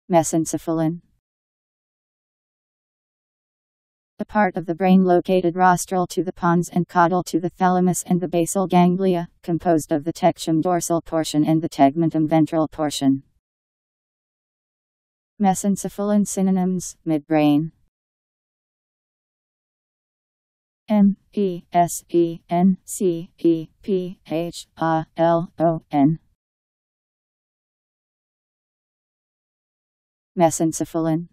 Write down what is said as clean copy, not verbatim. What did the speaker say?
Mesencephalon. A part of the brain located rostral to the pons and caudal to the thalamus and the basal ganglia, composed of the tectum dorsal portion and the tegmentum ventral portion. Mesencephalon synonyms: midbrain. Mesencephalon. Mesencephalon.